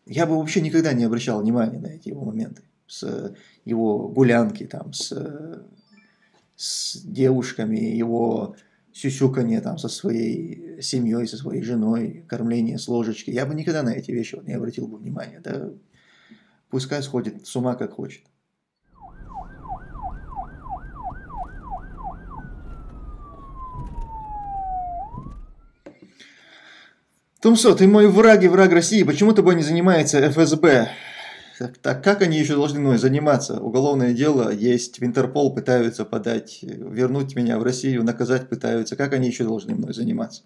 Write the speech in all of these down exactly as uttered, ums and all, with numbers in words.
Я бы вообще никогда не обращал внимания на эти его моменты. С его гулянки, там, с, с девушками, его сюсюканье там со своей семьей, со своей женой, кормление с ложечки. Я бы никогда на эти вещи вот не обратил бы внимания. Да пускай сходит с ума как хочет. Тумсо, ты мой враг и враг России. Почему тобой не занимается эф эс бэ? Так, так как они еще должны мной заниматься? Уголовное дело есть, в Интерпол пытаются подать, вернуть меня в Россию, наказать пытаются. Как они еще должны мной заниматься?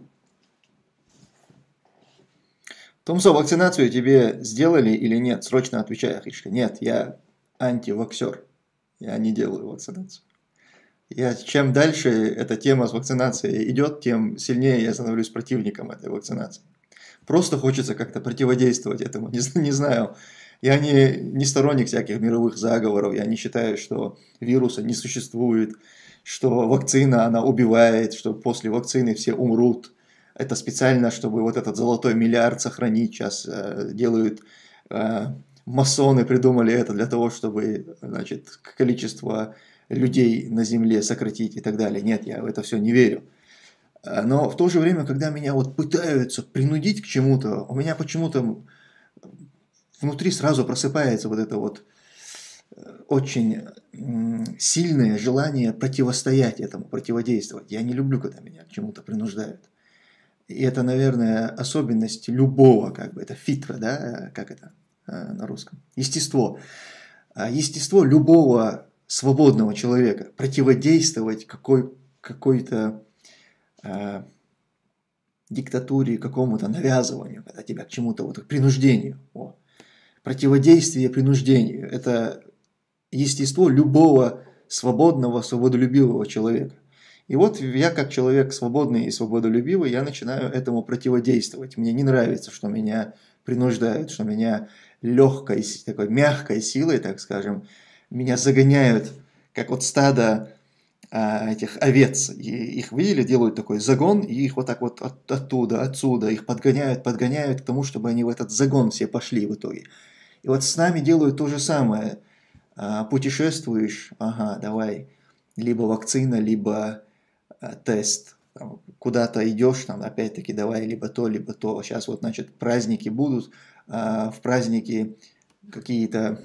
Тумсо, вакцинацию тебе сделали или нет? Срочно отвечай, Ахишка. Нет, я антиваксер. Я не делаю вакцинацию. Я, чем дальше эта тема с вакцинацией идет, тем сильнее я становлюсь противником этой вакцинации. Просто хочется как-то противодействовать этому. Не, не знаю, я не, не сторонник всяких мировых заговоров, я не считаю, что вируса не существует, что вакцина, она убивает, что после вакцины все умрут. Это специально, чтобы вот этот золотой миллиард сохранить. Сейчас э, делают, э, масоны придумали это для того, чтобы, значит, количество людей на Земле сократить и так далее. Нет, я в это все не верю. Но в то же время, когда меня вот пытаются принудить к чему-то, у меня почему-то внутри сразу просыпается вот это вот очень сильное желание противостоять этому, противодействовать. Я не люблю, когда меня к чему-то принуждают. И это, наверное, особенность любого, как бы, это фитра, да, как это на русском, естество. Естество любого свободного человека противодействовать какой, какой-то э, диктатуре, какому-то навязыванию, когда тебя к чему-то, вот, к принуждению. О. Противодействие принуждению – это естество любого свободного, свободолюбивого человека. И вот я, как человек свободный и свободолюбивый, я начинаю этому противодействовать. Мне не нравится, что меня принуждают, что меня легкой, такой мягкой силой, так скажем, меня загоняют, как вот стадо а, этих овец. И их видели, делают такой загон, и их вот так вот от, оттуда, отсюда, их подгоняют, подгоняют к тому, чтобы они в этот загон все пошли в итоге. И вот с нами делают то же самое. А, путешествуешь, ага, давай, либо вакцина, либо а, тест. Куда-то идешь, там, опять-таки, давай, либо то, либо то. Сейчас вот, значит, праздники будут, а, в праздники какие-то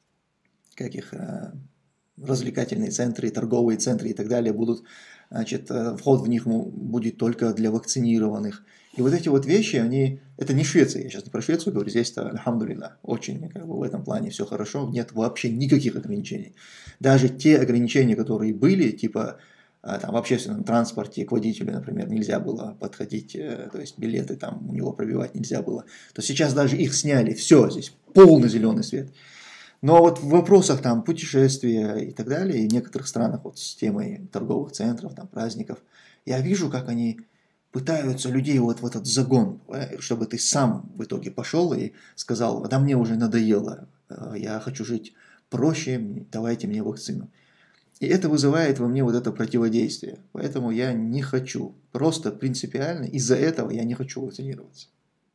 каких развлекательные центры, торговые центры и так далее будут, значит, вход в них будет только для вакцинированных. И вот эти вот вещи, они, это не Швеция, я сейчас не про Швецию говорю, здесь-то, альхамдулилля, очень, как бы, в этом плане все хорошо, нет вообще никаких ограничений. Даже те ограничения, которые были, типа, там, в общественном транспорте к водителю, например, нельзя было подходить, то есть билеты там у него пробивать нельзя было, то сейчас даже их сняли, все, здесь полный зеленый свет. Но вот в вопросах там путешествия и так далее, и в некоторых странах вот с темой торговых центров, там праздников, я вижу, как они пытаются людей вот в этот загон, чтобы ты сам в итоге пошел и сказал, да мне уже надоело, я хочу жить проще, давайте мне вакцину. И это вызывает во мне вот это противодействие. Поэтому я не хочу, просто принципиально из-за этого я не хочу вакцинироваться.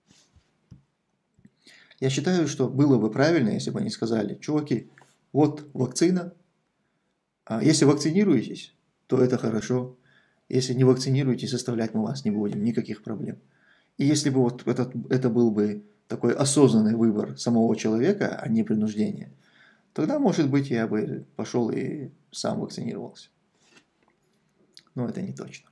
Я считаю, что было бы правильно, если бы они сказали, чуваки, вот вакцина, а если вакцинируетесь, то это хорошо, если не вакцинируетесь, оставлять мы вас не будем, никаких проблем. И если бы вот этот, это был бы такой осознанный выбор самого человека, а не принуждение, тогда, может быть, я бы пошел и сам вакцинировался. Но это не точно.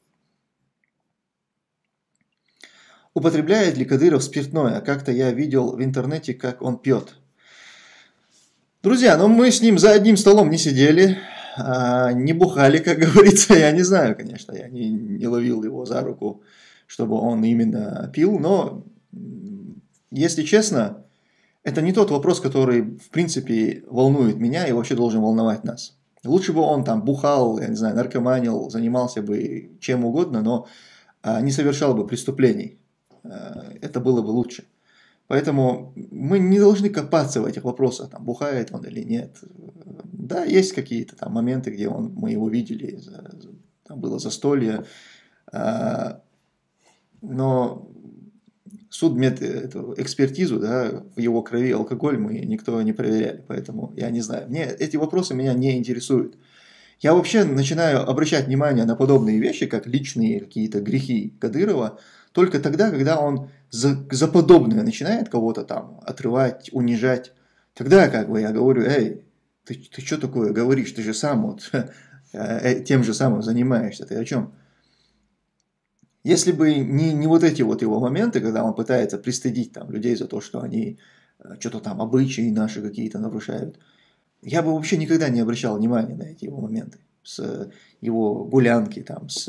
Употребляет ли Кадыров спиртное? Как-то я видел в интернете, как он пьет. Друзья, ну мы с ним за одним столом не сидели, не бухали, как говорится. Я не знаю, конечно, я не, не ловил его за руку, чтобы он именно пил. Но, если честно, это не тот вопрос, который, в принципе, волнует меня и вообще должен волновать нас. Лучше бы он там бухал, я не знаю, наркоманил, занимался бы чем угодно, но не совершал бы преступлений. Это было бы лучше. Поэтому мы не должны копаться в этих вопросах, там, бухает он или нет. Да, есть какие-то там моменты, где он, мы его видели, там было застолье, но судмед эту экспертизу, да, в его крови алкоголь мы никто не проверяли, поэтому я не знаю. Мне эти вопросы меня не интересуют. Я вообще начинаю обращать внимание на подобные вещи, как личные какие-то грехи Кадырова, только тогда, когда он за, за подобное начинает кого-то там отрывать, унижать. Тогда как бы я говорю: эй, ты, ты что такое говоришь, ты же сам вот тем же самым занимаешься, ты о чем? Если бы не, не вот эти вот его моменты, когда он пытается пристыдить там людей за то, что они что-то там обычаи наши какие-то нарушают, я бы вообще никогда не обращал внимания на эти его моменты. С его гулянки там, с,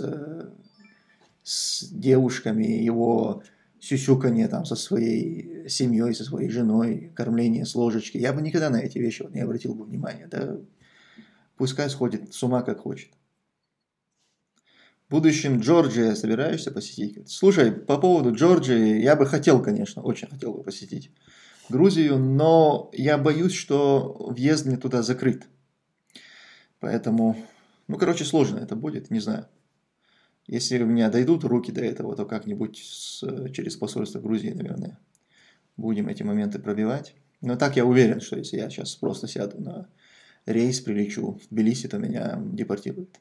с девушками, его сюсюканье там со своей семьей, со своей женой, кормление с ложечки. Я бы никогда на эти вещи вот не обратил бы внимания. Да, пускай сходит с ума как хочет. В будущем Джорджия собираешься посетить? Слушай, по поводу Джорджии, я бы хотел, конечно, очень хотел бы посетить Грузию, но я боюсь, что въезд мне туда закрыт. Поэтому, ну, короче, сложно это будет, не знаю. Если у меня дойдут руки до этого, то как-нибудь с, через посольство Грузии, наверное, будем эти моменты пробивать. Но так я уверен, что если я сейчас просто сяду на рейс, прилечу в Тбилиси, то меня депортируют.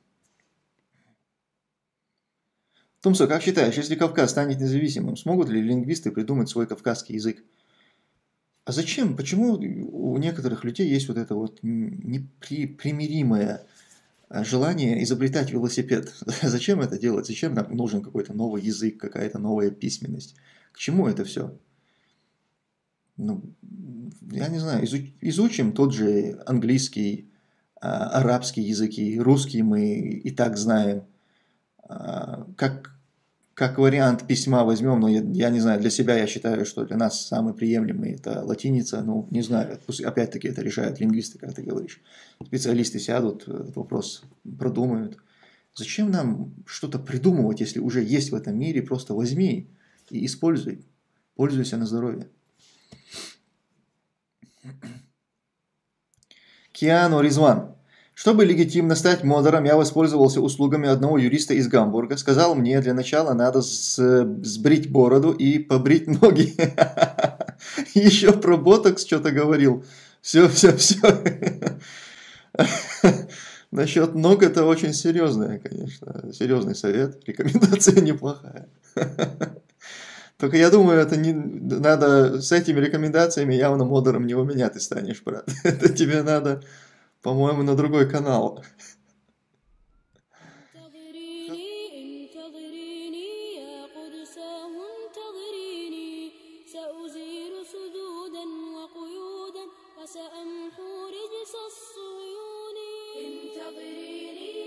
Тумсо, как считаешь, если Кавказ станет независимым, смогут ли лингвисты придумать свой кавказский язык? А зачем? Почему у некоторых людей есть вот это вот непримиримое желание изобретать велосипед? Зачем это делать? Зачем нам нужен какой-то новый язык, какая-то новая письменность? К чему это все? Ну, я не знаю, изучим тот же английский, арабский языки, русский мы и так знаем. Как, как вариант письма возьмем, но я, я не знаю, для себя я считаю, что для нас самый приемлемый это латиница, ну, не знаю, опять-таки это решают лингвисты, как ты говоришь. Специалисты сядут, этот вопрос продумают. Зачем нам что-то придумывать, если уже есть в этом мире, просто возьми и используй, пользуйся на здоровье. Киану Ризван. Чтобы легитимно стать модером, я воспользовался услугами одного юриста из Гамбурга. Сказал мне, для начала надо сбрить бороду и побрить ноги. Еще про ботокс что-то говорил. Все, все, все. Насчет ног это очень серьезное, конечно. Серьезный совет. Рекомендация неплохая. Только я думаю, это не надо с этими рекомендациями явно модером не у меня ты станешь, брат. Это тебе надо, по-моему, на другой канал. انتظريني